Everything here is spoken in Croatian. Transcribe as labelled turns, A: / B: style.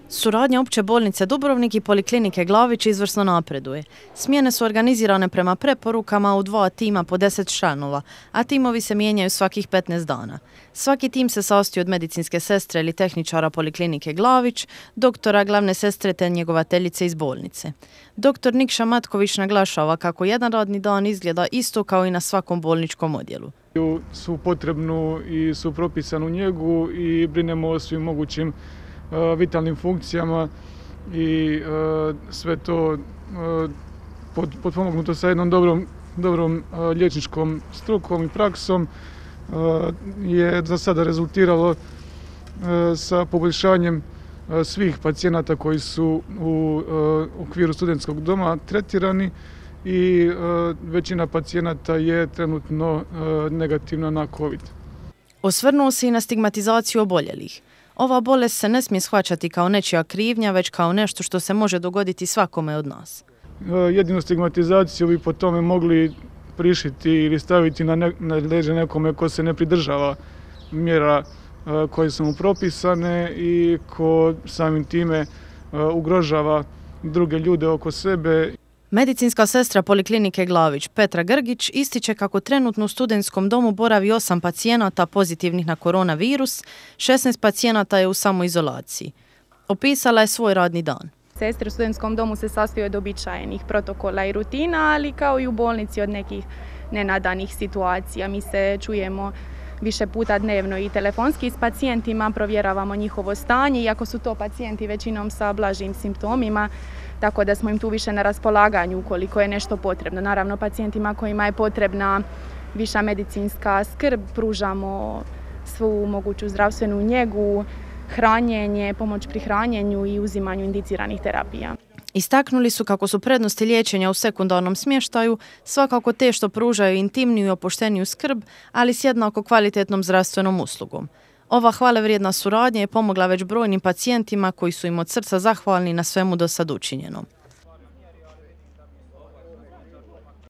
A: Suradnja Opće bolnice Dubrovnik i Poliklinike Glavić izvrsno napreduje. Smjene su organizirane prema preporukama u 2 tima po 10 članova, a timovi se mijenjaju svakih 15 dana. Svaki tim se sastoji od medicinske sestre ili tehničara Poliklinike Glavić, doktora, glavne sestre te njegovateljice iz bolnice. Doktor Nikša Matković naglašava kako jedan radni dan izgleda isto kao i na svakom bolničkom odjelu.
B: Su potrebnu i su propisanu njegu i brinemo o svim mogućim vitalnim funkcijama i sve to potpomognuto sa jednom dobrom liječničkom strukom i praksom je za sada rezultiralo sa poboljšanjem svih pacijenata koji su u okviru studentskog doma tretirani i većina pacijenata je trenutno negativna na COVID.
A: Osvrnuo se i na stigmatizaciju oboljelih. Ova bolest se ne smije shvaćati kao nečija krivnja, već kao nešto što se može dogoditi svakome od nas.
B: Jedinu stigmatizaciju bi po tome mogli prišiti ili staviti na leđa nekome ko se ne pridržava mjera koje su mu propisane i ko samim time ugrožava druge ljude oko sebe.
A: Medicinska sestra Poliklinike Glavić Petra Grgić ističe kako trenutno u studentskom domu boravi 8 pacijenata pozitivnih na koronavirus, 16 pacijenata je u samoizolaciji. Opisala je svoj radni dan.
C: Sestre u studentskom domu se sastoji od uobičajenih protokola i rutina, ali kao i u bolnici od nekih nenadanih situacija. Mi se čujemo više puta dnevno i telefonski s pacijentima, provjeravamo njihovo stanje, iako su to pacijenti većinom sa blažim simptomima, tako da smo im tu više na raspolaganju ukoliko je nešto potrebno. Naravno, pacijentima kojima je potrebna viša medicinska skrb, pružamo svu moguću zdravstvenu njegu, hranjenje, pomoć pri hranjenju i uzimanju indiciranih terapija.
A: Istaknuli su kako su prednosti liječenja u sekundarnom smještaju svakako te što pružaju intimniju i opušteniju skrb, ali s jednako kvalitetnom zdravstvenom uslugom. Ova hvalevrijedna suradnja je pomogla već brojnim pacijentima koji su im od srca zahvalni na svemu do sad učinjenom.